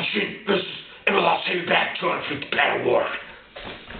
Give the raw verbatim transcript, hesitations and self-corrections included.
machine. This is, it'll all send you back two hundred fifty pound work.